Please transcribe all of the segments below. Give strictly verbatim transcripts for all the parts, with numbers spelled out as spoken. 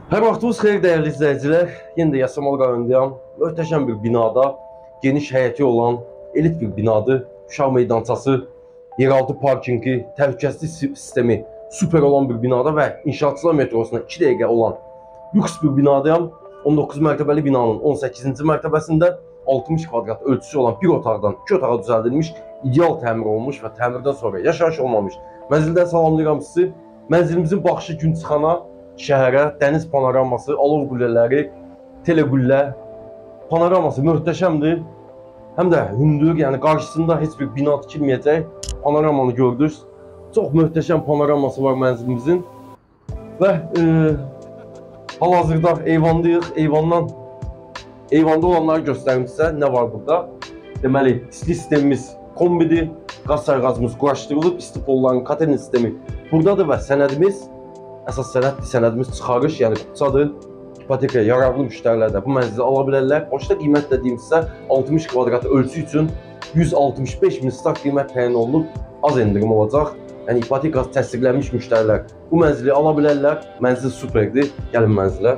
Hər vaxtınız xeyir dəyərli izləyicilər. Yenə də Yasamal rayonundayam. Möhtəşəm bir binada, geniş həyəti olan elit bir binadır. Uşaq meydançası, yeraltı parkingi, təhlükəsizlik sistemi super olan bir binada və İnşaatçılar metrosuna iki dəqiqə olan lüks bir binadayam. on doqquz mərtəbəli binanın on səkkizinci mərtəbəsində altmış kvadrat ölçüsü olan bir otaqdan iki otağa düzəldilmiş, ideal təmir olmuş və təmirdən sonra yaşayış olmamış. Mənzildən salamlayıram sizi. Mənzilimizin baxışı gün çıxana, şəhərə, dəniz panoraması, alov qüllələri, telegüllə panoraması möhtəşəmdir. Həm də hündür, yəni qarşısında heç bir bina tikilməyəcək panoramanı gördünüz. Çox möhtəşəm panoraması var mənzilimizin. Və e, hal-hazırda eyvandayıq. Eyvandan, eyvanda olanları göstərim sizə. Nə var burada? Deməli, istilik sistemimiz kombidir. Qaz sayğacımız quraşdırılıb, isti polların katerin sistemi buradadır və sənədimiz əsas sənəddir, sənədimiz çıxarış, yəni qısadır. İpotekaya yararlı müştərilər də bu mənzili ala bilərlər. Başda qiymət dediyim sizə altmış kvadrat ölçü üçün yüz altmış beş min start qiymət təyin olunub, az endirim olacaq. Yəni ipotekası təsdiqlənmiş müştərilər bu mənzili ala bilərlər. Mənzil superdir, gəlin mənzilə.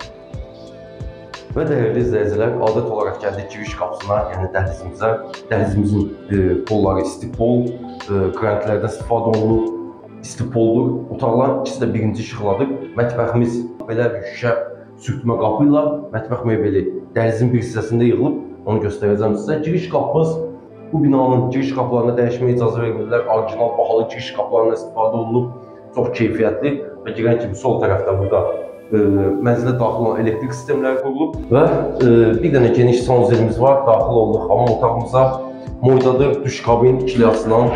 Və dəyərli izləyicilər, adət olaraq gəldik giriş qapısına, yəni dəhlizimizə. Dəhlizimizin e, polları isti pol, e, qrantlərdən istifadə olunub. İsti poldur. Otaqların ikisi də birinci işıqladır. Mətbəximiz belə bir şüşə sürtmə qapı ilə mətbəx mebeli dəhlizin bir hissəsində yığılıb. Onu göstərəcəm sizə. Giriş qapımız bu binanın giriş qapılarına dəyişməyə icazə vermirlər. Orijinal bahalı giriş qapılarına istifadə olunub. Çox keyfiyyətli və girən kimi sol tərəfdə burada e, mənzilə daxil olan elektrik sistemləri qurulub və e, bir dənə geniş sanuzelimiz var. Daxil olduq hamam otağımıza. Moydadır, duş kabin ikili açılan.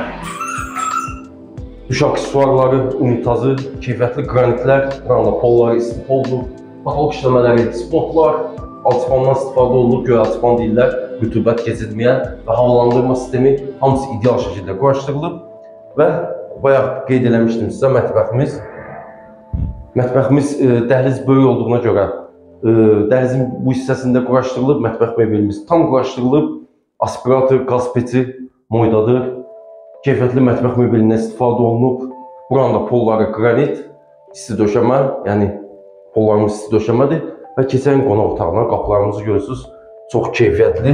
Duş aksesuarları, unitazı, keyfiyyətli qranitlər, buranla polları isti poldur. Patolog işləmələri, spotlar, alçıpandan istifadə olunub, göy alçıpan deyirlər, rütubət keçirməyən və havalandırma sistemi hamısı ideal şəkildə quraşdırılıb və bayaq qeyd eləmişdim sizə mətbəximiz. Mətbəximiz e, dəhliz böyük olduğuna görə e, dəhlizin bu hissəsində quraşdırılıb, mətbəx mebelimiz tam quraşdırılıb, aspirator, qaz peçi moydadır. Keyfiyyətli mətbəx mebelindən istifadə olunub. Buranda polları qranit, isti döşəmə, yəni pollarımız isti döşəmədir və keçən qonaq otağına qapılarımızı görürsünüz. Çox keyfiyyətli.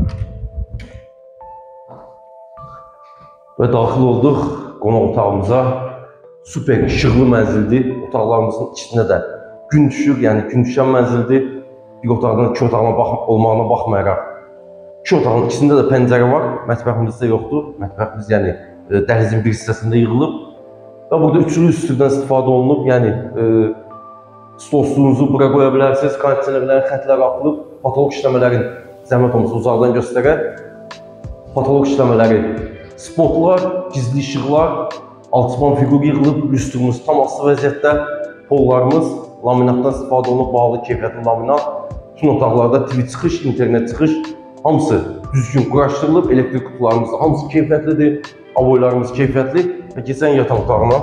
Və daxil olduq qonaq otağımıza. Super işıqlı mənzildir. Otaqlarımızın içində də gün düşür, yəni gün düşən mənzildir. Bir otaqdan iki otağına bax olmağına baxmayaraq, İki otağın içində də pəncərə var, mətbəximizdə yoxdur. Mətbəximiz yəni e, dəhlizin bir hissəsində yığılıb və burada üçlü üstüdən istifadə olunub. Yəni e, stolsunuzu bura qoya bilərsiniz, kondisionerlərin xətləri atılıb, patolog işləmələrin zəhmət olmasa uzaqdan göstərər. Patolog işləmələri, spotlar, gizli işıqlar, alçıpan fiqur yığılıb, lüstrumuz tam asılı vəziyyətdə, pollarımız laminatdan istifadə olunub, bahalı keyfiyyətli laminat. Bütün otaqlarda T V çıxış, internet çıxış. Hamısı düzgün quraşdırılıb, elektrik qutularımız da hamısı keyfiyyətlidir, avoylarımız keyfiyyətli və keçən yataq otağına.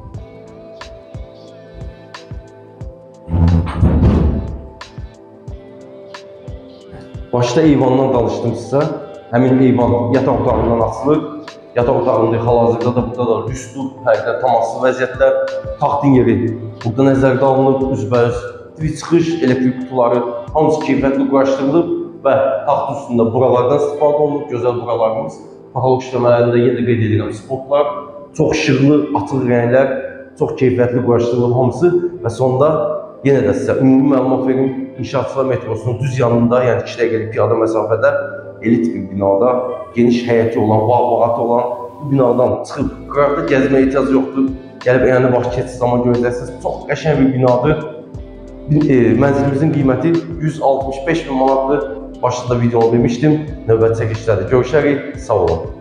Başda eyvandan danışdım sizə, həmin eyvan yataq otağından açılır. Yataq otağında hal-hazırda da burada da lüstur, pərdə tam asılı vəziyyətdə, taxtın yeri burada nəzərdə alınıb, üzbəüz T V çıxış, elektrik qutuları hamısı keyfiyyətli quraşdırılıb və taxt üstündə buralardan istifadə olunub, gözəl buralarımız. Patolog işləmələrində yenə qeyd edirəm, spotlar, çox işıqlı, açıq rənglər, çox keyfiyyətli quraşdırılıb hamısı və sonda yenə də sizə ümumi məlumat verim. İnşaatçılar metrosunun düz yanında, yəni iki dəqiqəlik piyada məsafədə elit bir binada, geniş həyəti olan, bağ-bağatı olan bu binadan çıxıb qıraqda gəzməyə ehtiyac yoxdur. Gəlib yəni vaxt keçir zaman görəcəksiniz. Çox qəşəng bir binadır. E, mənzilimizin qiyməti yüz altmış beş min manatdır. Başında videonu vermişdim. Növbəti çəkilişlərdə görüşərik. Sağ olun.